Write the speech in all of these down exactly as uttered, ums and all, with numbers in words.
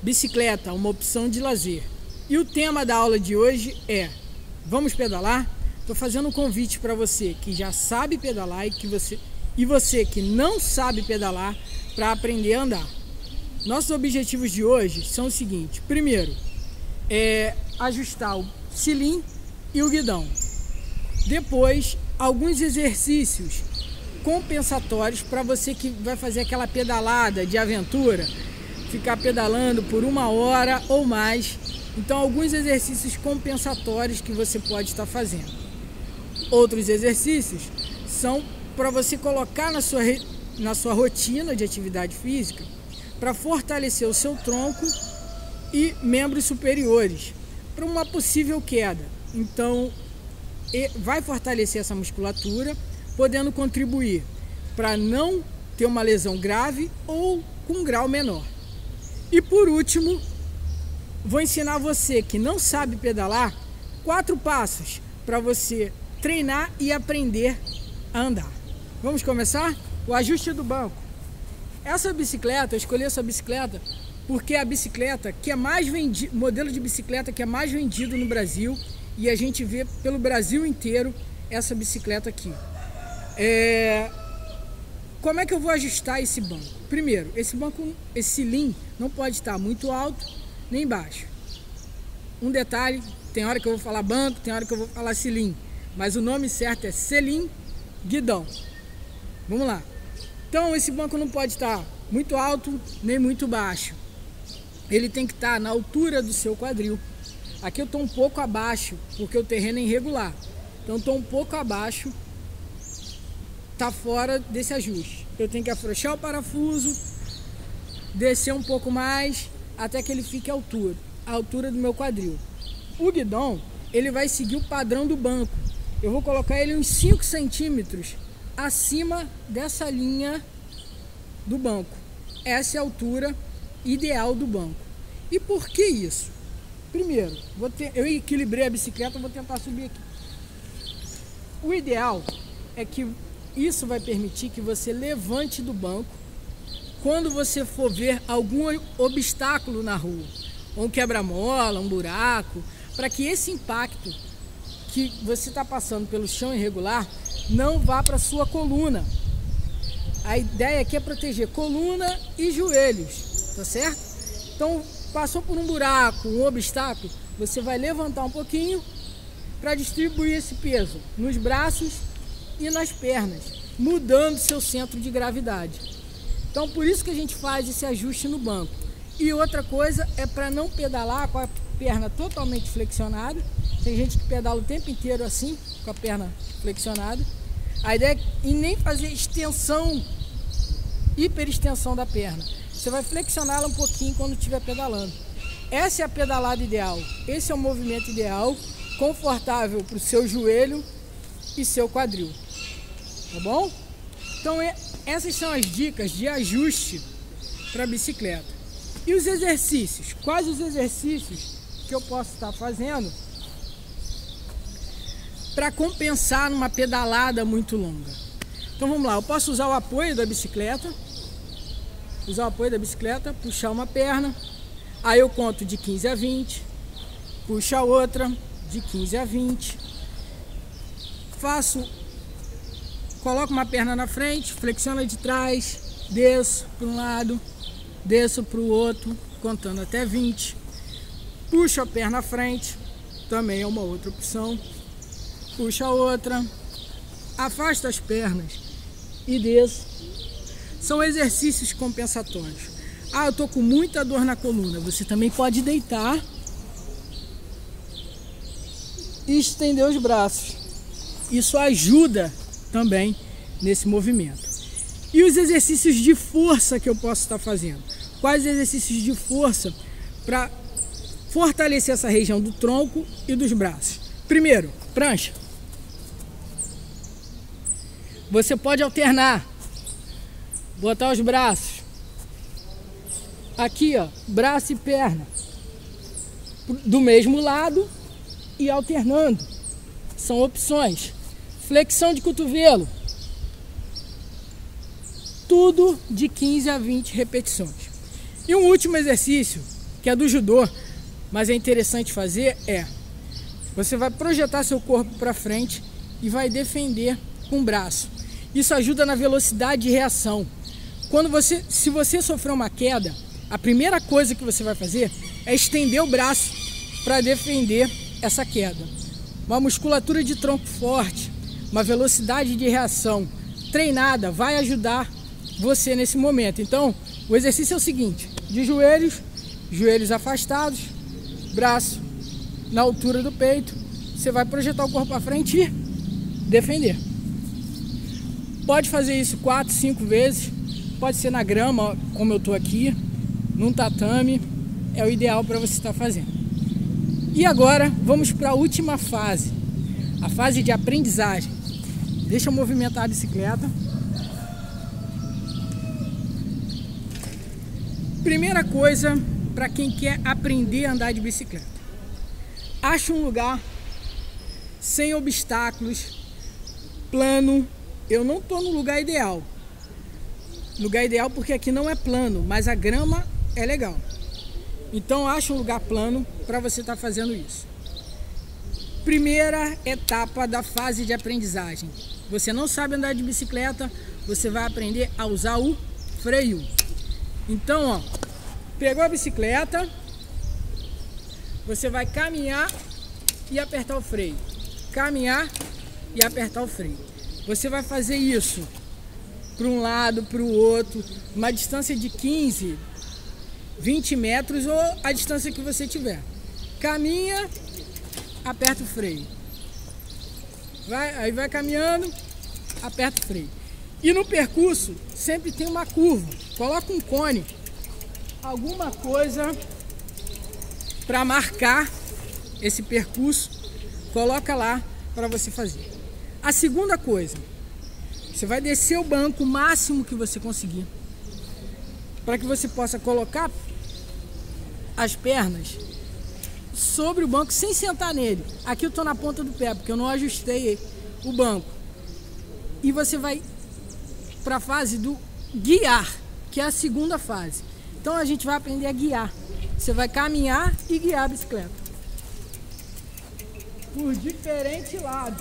bicicleta, uma opção de lazer. E o tema da aula de hoje é: vamos pedalar? Estou fazendo um convite para você que já sabe pedalar e, que você, e você que não sabe pedalar para aprender a andar. Nossos objetivos de hoje são os seguintes: primeiro, é ajustar o cilim e o guidão. Depois, alguns exercícios compensatórios para você que vai fazer aquela pedalada de aventura, ficar pedalando por uma hora ou mais. Então, alguns exercícios compensatórios que você pode estar fazendo. Outros exercícios são para você colocar na sua, na sua rotina de atividade física para fortalecer o seu tronco e membros superiores para uma possível queda. Então, vai fortalecer essa musculatura, podendo contribuir para não ter uma lesão grave ou com um grau menor. E por último, vou ensinar você que não sabe pedalar quatro passos para você treinar e aprender a andar. Vamos começar? O ajuste do banco. Essa bicicleta, eu escolhi essa bicicleta porque é a bicicleta que é mais vendida, modelo de bicicleta que é mais vendido no Brasil, e a gente vê pelo Brasil inteiro essa bicicleta aqui. É... Como é que eu vou ajustar esse banco? Primeiro, esse banco, esse cilim não pode estar muito alto nem baixo. Um detalhe, tem hora que eu vou falar banco, tem hora que eu vou falar cilim, mas o nome certo é selim guidão. Vamos lá. Então, esse banco não pode estar muito alto nem muito baixo. Ele tem que estar na altura do seu quadril. Aqui eu estou um pouco abaixo, porque o terreno é irregular. Então, estou um pouco abaixo, está fora desse ajuste. Eu tenho que afrouxar o parafuso, descer um pouco mais, até que ele fique à altura, à altura do meu quadril. O guidão, ele vai seguir o padrão do banco. Eu vou colocar ele uns cinco centímetros acima dessa linha do banco. Essa é a altura ideal do banco. E por que isso? Primeiro, vou ter, eu equilibrei a bicicleta, vou tentar subir aqui. O ideal é que isso vai permitir que você levante do banco quando você for ver algum obstáculo na rua, um quebra-mola, um buraco, para que esse impacto que você está passando pelo chão irregular não vá para a sua coluna. A ideia aqui é proteger coluna e joelhos, tá certo? Então, passou por um buraco, um obstáculo, você vai levantar um pouquinho para distribuir esse peso nos braços e nas pernas, mudando seu centro de gravidade. Então, por isso que a gente faz esse ajuste no banco. E outra coisa é para não pedalar com a perna totalmente flexionada. Tem gente que pedala o tempo inteiro assim, com a perna flexionada. A ideia é e nem fazer extensão, hiperextensão da perna. Você vai flexioná-la um pouquinho quando estiver pedalando. Essa é a pedalada ideal. Esse é o movimento ideal, confortável para o seu joelho e seu quadril. Tá bom? Então, essas são as dicas de ajuste para a bicicleta. E os exercícios? Quais os exercícios que eu posso estar fazendo para compensar numa pedalada muito longa? Então vamos lá, eu posso usar o apoio da bicicleta, usar o apoio da bicicleta, puxar uma perna, aí eu conto de quinze a vinte, puxo a outra de quinze a vinte, faço, coloco uma perna na frente, flexiono de trás, desço para um lado, desço para o outro, contando até vinte, puxo a perna à frente, também é uma outra opção, puxo a outra, afasto as pernas e desço. São exercícios compensatórios. Ah, eu estou com muita dor na coluna. Você também pode deitar e estender os braços. Isso ajuda também nesse movimento. E os exercícios de força que eu posso estar fazendo? Quais exercícios de força para fortalecer essa região do tronco e dos braços? Primeiro, prancha. Você pode alternar, botar os braços aqui, ó, braço e perna do mesmo lado e alternando. São opções. Flexão de cotovelo. Tudo de quinze a vinte repetições. E um último exercício que é do judô, mas é interessante fazer, é você vai projetar seu corpo para frente e vai defender com o braço. Isso ajuda na velocidade de reação. Quando você, se você sofrer uma queda, a primeira coisa que você vai fazer é estender o braço para defender essa queda. Uma musculatura de tronco forte, uma velocidade de reação treinada vai ajudar você nesse momento. Então, o exercício é o seguinte: de joelhos, joelhos afastados, braço na altura do peito, você vai projetar o corpo para frente e defender. Pode fazer isso quatro, cinco vezes, pode ser na grama, como eu estou aqui, num tatame, é o ideal para você estar fazendo. E agora vamos para a última fase, a fase de aprendizagem. Deixa eu movimentar a bicicleta. Primeira coisa para quem quer aprender a andar de bicicleta: acha um lugar sem obstáculos, plano. Eu não estou no lugar ideal. Lugar ideal porque aqui não é plano, mas a grama é legal. Então acha um lugar plano para você estar fazendo isso. Primeira etapa da fase de aprendizagem. Você não sabe andar de bicicleta, você vai aprender a usar o freio. Então, ó, pegou a bicicleta, você vai caminhar e apertar o freio. Caminhar e apertar o freio. Você vai fazer isso para um lado, para o outro, uma distância de quinze, vinte metros ou a distância que você tiver. Caminha, aperta o freio. Vai, aí vai caminhando, aperta o freio. E no percurso sempre tem uma curva. Coloca um cone, alguma coisa para marcar esse percurso. Coloca lá para você fazer. A segunda coisa, você vai descer o banco o máximo que você conseguir, para que você possa colocar as pernas sobre o banco sem sentar nele. Aqui eu estou na ponta do pé, porque eu não ajustei o banco. E você vai para a fase do guiar, que é a segunda fase. Então a gente vai aprender a guiar. Você vai caminhar e guiar a bicicleta por diferentes lados.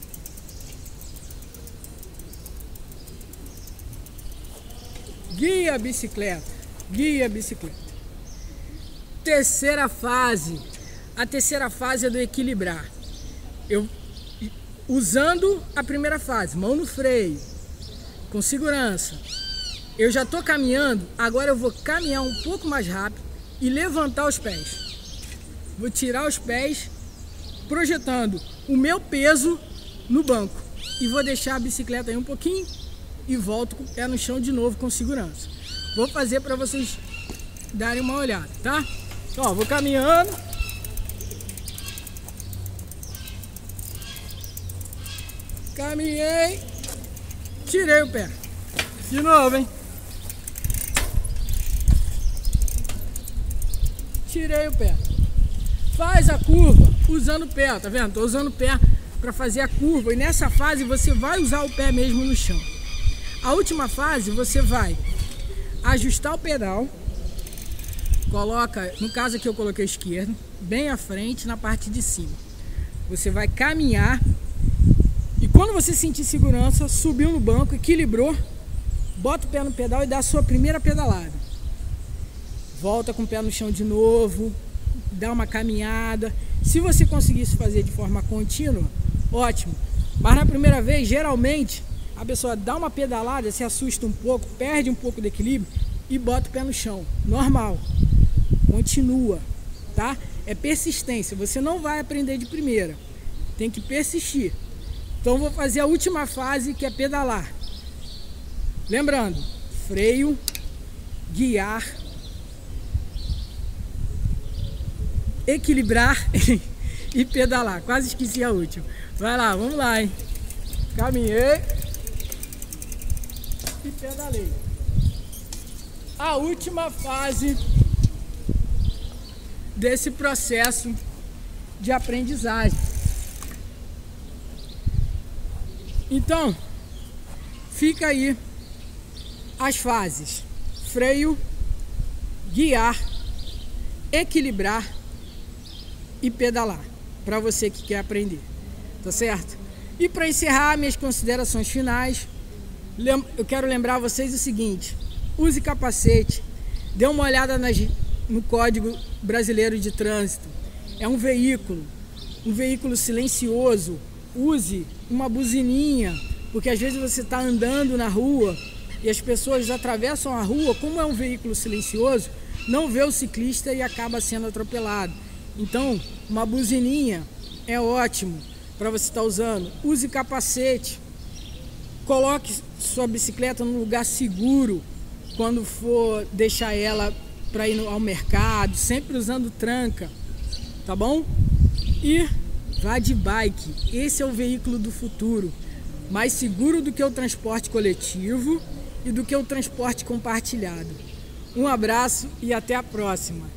Guia a bicicleta, guia a bicicleta. Terceira fase. A terceira fase é do equilibrar. Eu, usando a primeira fase, mão no freio, com segurança. Eu já estou caminhando, agora eu vou caminhar um pouco mais rápido e levantar os pés. Vou tirar os pés, projetando o meu peso no banco. E vou deixar a bicicleta aí um pouquinho e volto com o pé no chão de novo com segurança. Vou fazer para vocês darem uma olhada, tá? Ó, vou caminhando. Caminhei. Tirei o pé. De novo, hein? Tirei o pé. Faz a curva usando o pé, tá vendo? Tô usando o pé para fazer a curva. E nessa fase você vai usar o pé mesmo no chão. A última fase você vai ajustar o pedal. Coloca, no caso aqui eu coloquei esquerdo, bem à frente na parte de cima. Você vai caminhar e quando você sentir segurança, subiu no banco, equilibrou, bota o pé no pedal e dá a sua primeira pedalada. Volta com o pé no chão de novo, dá uma caminhada. Se você conseguisse fazer de forma contínua, ótimo. Mas na primeira vez, geralmente, a pessoa dá uma pedalada, se assusta um pouco, perde um pouco de equilíbrio e bota o pé no chão. Normal. Continua, tá? É persistência. Você não vai aprender de primeira. Tem que persistir. Então vou fazer a última fase, que é pedalar. Lembrando, freio, guiar, equilibrar e pedalar. Quase esqueci a última. Vai lá, vamos lá, hein? Caminhei e pedalei. A última fase desse processo de aprendizagem. Então, fica aí as fases: freio, guiar, equilibrar e pedalar, para você que quer aprender, tá certo? E para encerrar minhas considerações finais, eu quero lembrar vocês o seguinte: use capacete, dê uma olhada nas, no Código Brasileiro de Trânsito. É um veículo, um veículo silencioso. Use uma buzininha, porque às vezes você está andando na rua e as pessoas atravessam a rua, como é um veículo silencioso, não vê o ciclista e acaba sendo atropelado. Então, uma buzininha é ótimo para você estar usando. Use capacete, coloque sua bicicleta num lugar seguro quando for deixar ela para ir ao mercado, sempre usando tranca, tá bom? E vá de bike, esse é o veículo do futuro, mais seguro do que o transporte coletivo e do que o transporte compartilhado. Um abraço e até a próxima!